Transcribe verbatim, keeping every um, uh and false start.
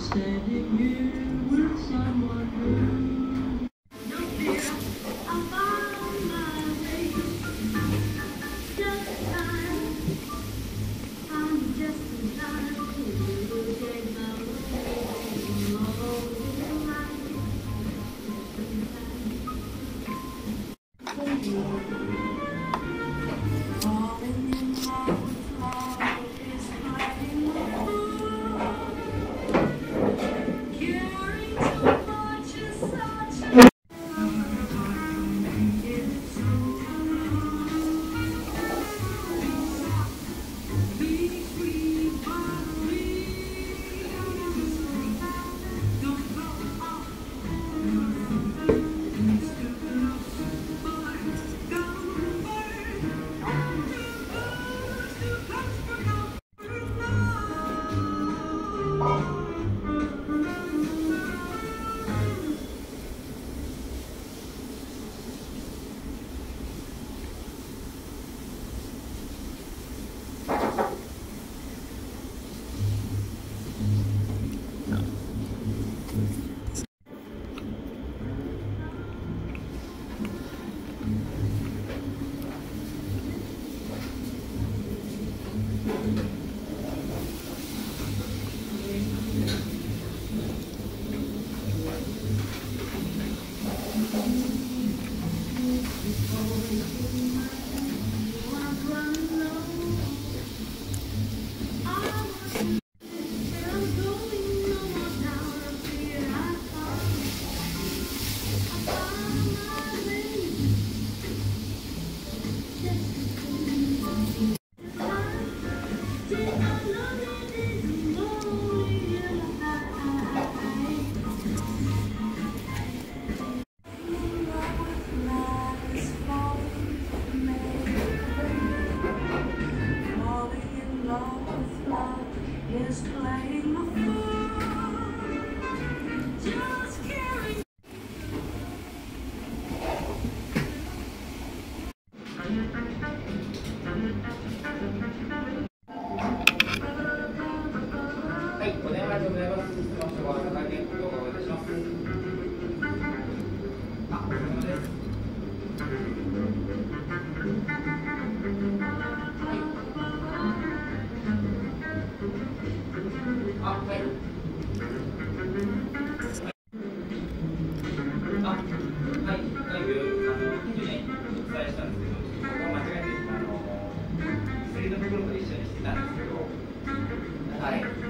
standing here with someone new. No fear, I found my way. Just in time, I'm just in time to take my way. Oh, in life, just in time. Falling in love with love is fighting the fool. Caring too much is such a it's so be free, but free. Don't go off. Stupid boy, don't burn. Too close for comfort, no. Is playing the fool, just caring. はい、お電話でございます。質問書は高木動画をお願いします。あ、お疲れ様です。あ、はい。あ、はい、はい、あの、近所にお伝えしたんですけど、ちょっとここは間違えて、あの、薬の袋と一緒にしてたんですけど、はい。